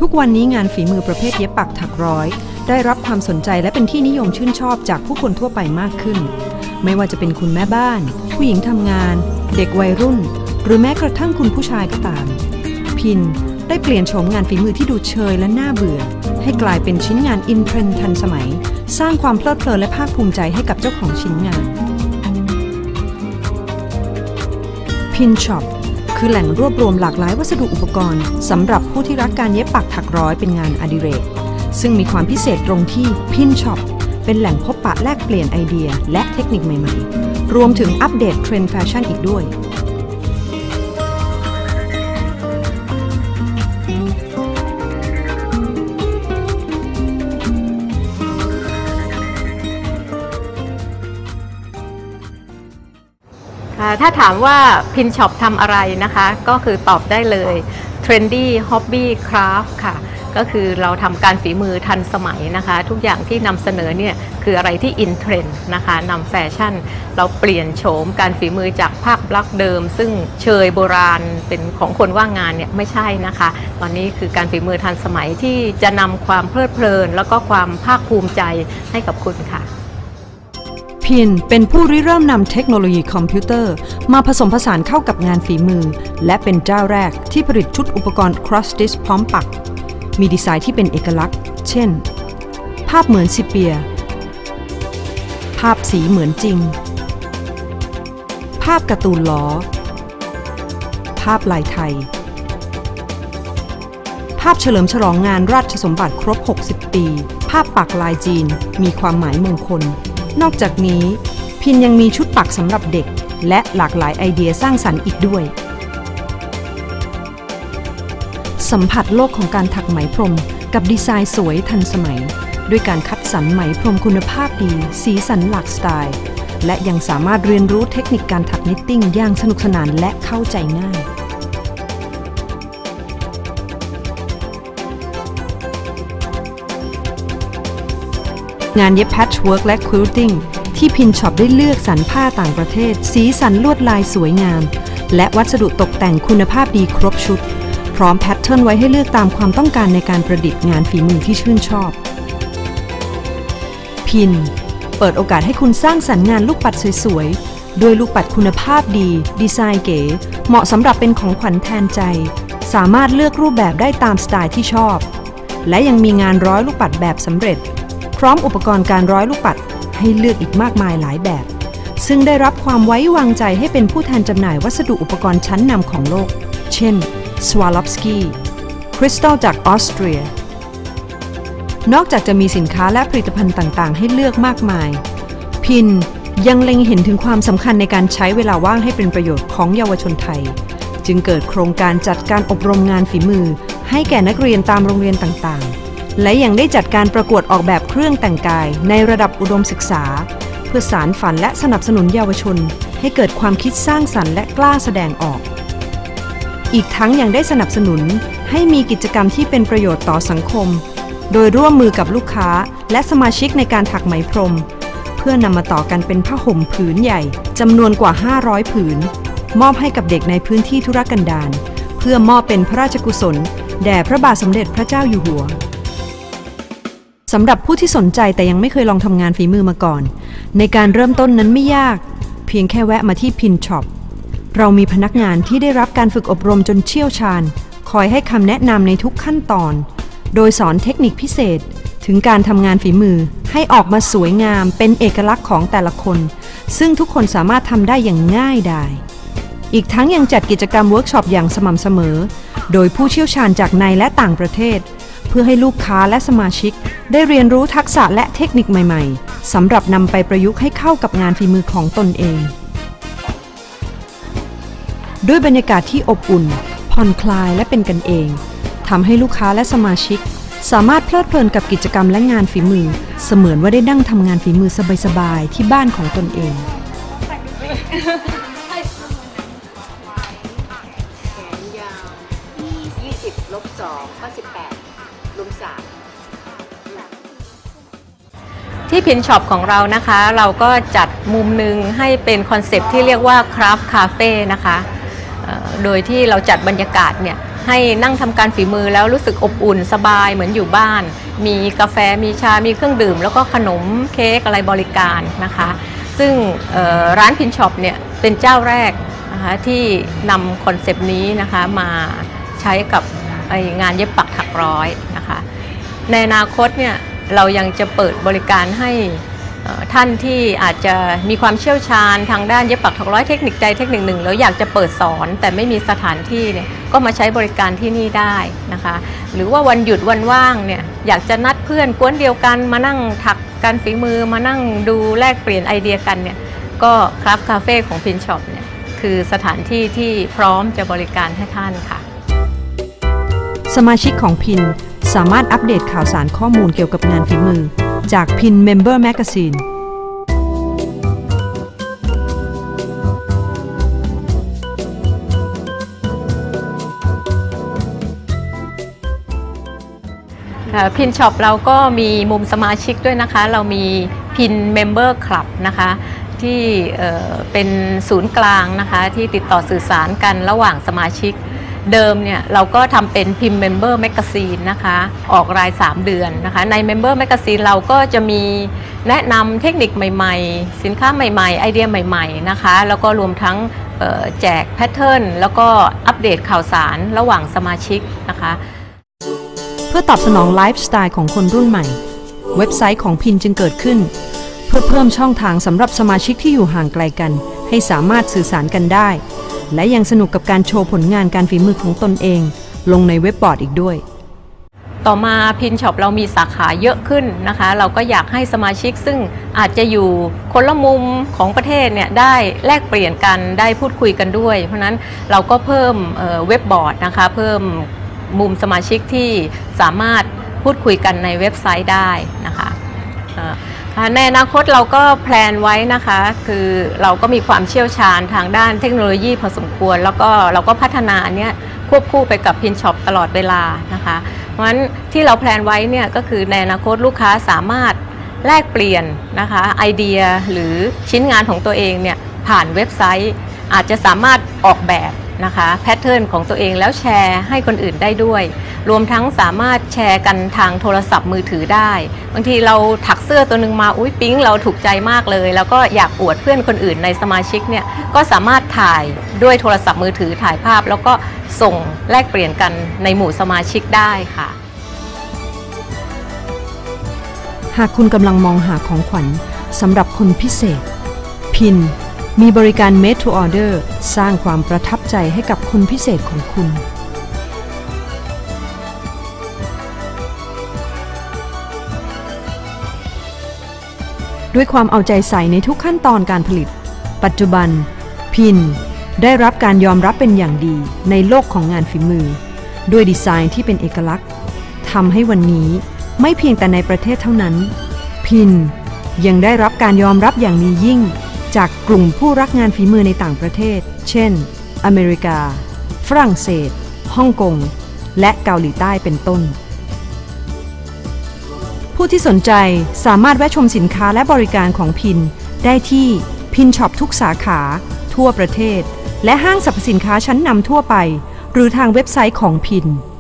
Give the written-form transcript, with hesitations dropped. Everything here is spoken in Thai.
ทุกวันนี้งานฝีมือประเภทเย็บปักถักร้อยได้รับความสนใจและเป็นที่นิยมชื่นชอบจากผู้คนทั่วไปมากขึ้นไม่ว่าจะเป็นคุณแม่บ้านผู้หญิงทำงานเด็กวัยรุ่นหรือแม้กระทั่งคุณผู้ชายก็ตามพินได้เปลี่ยนโฉมงานฝีมือที่ดูเชยและน่าเบื่อให้กลายเป็นชิ้นงานอินเทรนด์ทันสมัยสร้างความเพลิดเพลินและภาคภูมิใจให้กับเจ้าของชิ้นงานพินช็อปคือแหล่งรวบรวมหลากหลายวัสดุอุปกรณ์สำหรับผู้ที่รักการเย็บปักถักร้อยเป็นงานอดิเรกซึ่งมีความพิเศษตรงที่พินช็อปเป็นแหล่งพบปะแลกเปลี่ยนไอเดียและเทคนิคใหม่ๆรวมถึงอัปเดตเทรนด์แฟชั่นอีกด้วยถ้าถามว่าพินช็อปทำอะไรนะคะก็คือตอบได้เลย Trendy Hobby Craft ค่ะก็คือเราทำการฝีมือทันสมัยนะคะทุกอย่างที่นำเสนอเนี่ยคืออะไรที่อินเทรนด์นะคะนำแฟชั่นเราเปลี่ยนโฉมการฝีมือจากภาพลักษณ์เดิมซึ่งเชยโบราณเป็นของคนว่างงานเนี่ยไม่ใช่นะคะตอนนี้คือการฝีมือทันสมัยที่จะนำความเพลิดเพลินแล้วก็ความภาคภูมิใจให้กับคุณค่ะพินเป็นผู้ริเริ่มนำเทคโนโลยีคอมพิวเตอร์มาผสมผสานเข้ากับงานฝีมือและเป็นเจ้าแรกที่ผลิตชุดอุปกรณ์ Cross Stitch พร้อมปักมีดีไซน์ที่เป็นเอกลักษณ์เช่นภาพเหมือนซิเปียภาพสีเหมือนจริงภาพการ์ตูนล้อภาพลายไทยภาพเฉลิมฉลองงานราชสมบัติครบ60ปีภาพปักลายจีนมีความหมายมงคลนอกจากนี้พินยังมีชุดปักสำหรับเด็กและหลากหลายไอเดียสร้างสรรค์อีกด้วยสัมผัสโลกของการถักไหมพรมกับดีไซน์สวยทันสมัยด้วยการคัดสรรไหมพรมคุณภาพดีสีสันหลากสไตล์และยังสามารถเรียนรู้เทคนิคการถักนิตติ้งอย่างสนุกสนานและเข้าใจง่ายงานเย็บแพทช์เวิร์กและควิลติ้งที่พินช็อปได้เลือกสรรผ้าต่างประเทศสีสันลวดลายสวยงามและวัสดุตกแต่งคุณภาพดีครบชุดพร้อมแพทเทิร์นไว้ให้เลือกตามความต้องการในการประดิษฐ์งานฝีมือที่ชื่นชอบพินเปิดโอกาสให้คุณสร้างสรรค์งานลูกปัดสวยๆด้วยลูกปัดคุณภาพดีดีไซน์เก๋เหมาะสำหรับเป็นของขวัญแทนใจสามารถเลือกรูปแบบได้ตามสไตล์ที่ชอบและยังมีงานร้อยลูกปัดแบบสำเร็จพร้อมอุปกรณ์การร้อยลูกปัดให้เลือกอีกมากมายหลายแบบซึ่งได้รับความไว้วางใจให้เป็นผู้แทนจำหน่ายวัสดุอุปกรณ์ชั้นนำของโลกเช่น Swarovski คริสตัลจากออสเตรียนอกจากจะมีสินค้าและผลิตภัณฑ์ต่างๆให้เลือกมากมายพินยังเล็งเห็นถึงความสำคัญในการใช้เวลาว่างให้เป็นประโยชน์ของเยาวชนไทยจึงเกิดโครงการจัดการอบรมงานฝีมือให้แก่นักเรียนตามโรงเรียนต่างๆและยังได้จัดการประกวดออกแบบเครื่องแต่งกายในระดับอุดมศึกษาเพื่อสานฝันและสนับสนุนเยาวชนให้เกิดความคิดสร้างสรรค์และกล้าแสดงออกอีกทั้งยังได้สนับสนุนให้มีกิจกรรมที่เป็นประโยชน์ต่อสังคมโดยร่วมมือกับลูกค้าและสมาชิกในการถักไหมพรมเพื่อนำมาต่อกันเป็นผ้าห่มผืนใหญ่จำนวนกว่า500ผืนมอบให้กับเด็กในพื้นที่ทุรกันดารเพื่อมอบเป็นพระราชกุศลแด่พระบาทสมเด็จพระเจ้าอยู่หัวสำหรับผู้ที่สนใจแต่ยังไม่เคยลองทำงานฝีมือมาก่อนในการเริ่มต้นนั้นไม่ยากเพียงแค่แวะมาที่พินช็อปเรามีพนักงานที่ได้รับการฝึกอบรมจนเชี่ยวชาญคอยให้คำแนะนำในทุกขั้นตอนโดยสอนเทคนิคพิเศษถึงการทำงานฝีมือให้ออกมาสวยงามเป็นเอกลักษณ์ของแต่ละคนซึ่งทุกคนสามารถทำได้อย่างง่ายดายอีกทั้งยังจัดกิจกรรมเวิร์กช็อปอย่างสม่ำเสมอโดยผู้เชี่ยวชาญจากในและต่างประเทศเพื่อให้ลูกค้าและสมาชิกได้เรียนรู้ทักษะและเทคนิคใหม่ๆสำหรับนำไปประยุกต์ให้เข้ากับงานฝีมือของตนเองด้วยบรรยากาศที่อบอุ่นผ่อนคลายและเป็นกันเองทำให้ลูกค้าและสมาชิกสามารถเพลิดเพลินกับกิจกรรมและงานฝีมือเสมือนว่าได้นั่งทำงานฝีมือสบายๆที่บ้านของตนเองแขนยาว20-2 ข้อ 18 ลุม 3ที่พินช็อปของเรานะคะเราก็จัดมุมหนึ่งให้เป็นคอนเซ็ปต์ที่เรียกว่าคราฟต์คาเฟ่นะคะโดยที่เราจัดบรรยากาศเนี่ยให้นั่งทำการฝีมือแล้วรู้สึกอบอุ่นสบายเหมือนอยู่บ้านมีกาแฟมีชามีเครื่องดื่มแล้วก็ขนมเค้กอะไรบริการนะคะซึ่งร้านพินช็อปเนี่ยเป็นเจ้าแรกนะคะที่นำคอนเซปต์นี้นะคะมาใช้กับงานเย็บปักถักร้อยนะคะในอนาคตเนี่ยเรายังจะเปิดบริการให้ท่านที่อาจจะมีความเชี่ยวชาญทางด้านเย็บปักถักร้อยเทคนิคใดเทคนิคหนึ่งแล้วอยากจะเปิดสอนแต่ไม่มีสถานที่เนี่ยก็มาใช้บริการที่นี่ได้นะคะหรือว่าวันหยุดวันว่างเนี่ยอยากจะนัดเพื่อนกวนเดียวกันมานั่งถักการฝีมือมานั่งดูแลกเปลี่ยนไอเดียกันเนี่ยก็คราฟต์คาเฟ่ของพินช็อปเนี่ยคือสถานที่ที่พร้อมจะบริการให้ท่านค่ะสมาชิกของพินสามารถอัปเดตข่าวสารข้อมูลเกี่ยวกับงานฝีมือจากพิน Member Magazine พินช็อปเราก็มีมุมสมาชิกด้วยนะคะเรามีพิน Member Club นะคะที่เป็นศูนย์กลางนะคะที่ติดต่อสื่อสารกันระหว่างสมาชิกเดิมเนี่ยเราก็ทำเป็นพิมพ์ Member Magazine นะคะออกราย3 เดือนนะคะใน Member Magazine เราก็จะมีแนะนำเทคนิคใหม่ๆสินค้าใหม่ๆไอเดียใหม่ๆนะคะแล้วก็รวมทั้งแจกแพทเทิร์นแล้วก็อัปเดตข่าวสารระหว่างสมาชิกนะคะเพื่อตอบสนองไลฟ์สไตล์ของคนรุ่นใหม่เว็บไซต์ของพินจึงเกิดขึ้นเพื่อเพิ่มช่องทางสำหรับสมาชิกที่อยู่ห่างไกลกันให้สามารถสื่อสารกันได้และยังสนุกกับการโชว์ผลงานการฝีมือของตนเองลงในเว็บบอร์ดอีกด้วยต่อมาพินช็อปเรามีสาขาเยอะขึ้นนะคะเราก็อยากให้สมาชิกซึ่งอาจจะอยู่คนละมุมของประเทศเนี่ยได้แลกเปลี่ยนกันได้พูดคุยกันด้วยเพราะนั้นเราก็เพิ่มเว็บบอร์ดนะคะเพิ่มมุมสมาชิกที่สามารถพูดคุยกันในเว็บไซต์ได้นะคะในอนาคตเราก็แพลนไว้นะคะคือเราก็มีความเชี่ยวชาญทางด้านเทคโนโลยีพอสมควรแล้วก็เราก็พัฒนาอันนี้ควบคู่ไปกับพินช็อปตลอดเวลานะคะเพราะฉะนั้นที่เราแพลนไว้เนี่ยก็คือในอนาคตลูกค้าสามารถแลกเปลี่ยนนะคะไอเดียหรือชิ้นงานของตัวเองเนี่ยผ่านเว็บไซต์อาจจะสามารถออกแบบนะคะแพทเทิร์นของตัวเองแล้วแชร์ให้คนอื่นได้ด้วยรวมทั้งสามารถแชร์กันทางโทรศัพท์มือถือได้บางทีเราถักเสื้อตัวหนึ่งมาอุ๊ยปิ๊งเราถูกใจมากเลยแล้วก็อยากอวดเพื่อนคนอื่นในสมาชิกเนี่ยก็สามารถถ่ายด้วยโทรศัพท์มือถือถ่ายภาพแล้วก็ส่งแลกเปลี่ยนกันในหมู่สมาชิกได้ค่ะหากคุณกำลังมองหาของขวัญสำหรับคนพิเศษพินมีบริการ Made to Order สร้างความประทับใจให้กับคนพิเศษของคุณด้วยความเอาใจใส่ในทุกขั้นตอนการผลิตปัจจุบันพินได้รับการยอมรับเป็นอย่างดีในโลกของงานฝีมือด้วยดีไซน์ที่เป็นเอกลักษณ์ทำให้วันนี้ไม่เพียงแต่ในประเทศเท่านั้นพินยังได้รับการยอมรับอย่างมียิ่งจากกลุ่มผู้รักงานฝีมือในต่างประเทศเช่นอเมริกาฝรั่งเศสฮ่องกงและเกาหลีใต้เป็นต้นผู้ที่สนใจสามารถแวะชมสินค้าและบริการของพินได้ที่พินช็อปทุกสาขาทั่วประเทศและห้างสรรพสินค้าชั้นนำทั่วไปหรือทางเว็บไซต์ของพิน